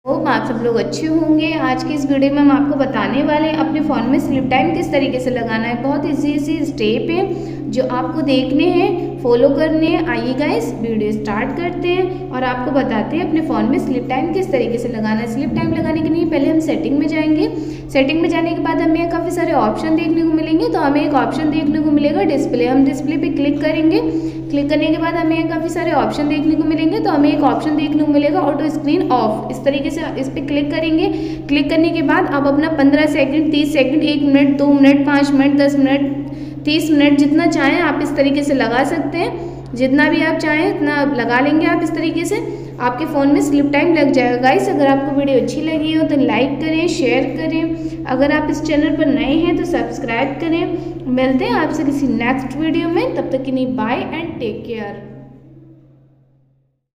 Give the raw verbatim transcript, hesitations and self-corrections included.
Hope आप सब लोग अच्छे होंगे। आज की इस वीडियो में हम आपको बताने वाले हैं अपने फ़ोन में स्लिप टाइम किस तरीके से लगाना है। बहुत इजी इजी स्टेप है जो आपको देखने हैं, फॉलो करने हैं। आइए गाइस वीडियो स्टार्ट करते हैं और आपको बताते हैं अपने फ़ोन में स्लिप टाइम किस तरीके से लगाना है। स्लिप टाइम लगाने के लिए पहले हम सेटिंग में जाएंगे। सेटिंग में जाने के बाद हमें काफ़ी सारे ऑप्शन देखने को मिलेंगे। तो हमें एक ऑप्शन देखने को मिलेगा डिस्प्ले। हम डिस्प्ले पे क्लिक करेंगे। क्लिक करने के बाद हमें काफ़ी सारे ऑप्शन देखने को मिलेंगे। तो हमें एक ऑप्शन देखने को मिलेगा ऑटो स्क्रीन ऑफ। इस तरीके से इस पर क्लिक करेंगे। क्लिक करने के बाद आप अपना पंद्रह सेकंड, तीस सेकंड, एक मिनट, दो मिनट, पाँच मिनट, दस मिनट, तीस मिनट जितना चाहें आप इस तरीके से लगा सकते हैं। जितना भी आप चाहें उतना लगा लेंगे आप इस तरीके से। आपके फ़ोन में स्लिप टाइम लग जाएगा। गाइस अगर आपको वीडियो अच्छी लगी हो तो लाइक करें, शेयर करें। अगर आप इस चैनल पर नए हैं तो सब्सक्राइब करें। मिलते हैं आपसे किसी नेक्स्ट वीडियो में। तब तक के लिए बाय एंड टेक केयर।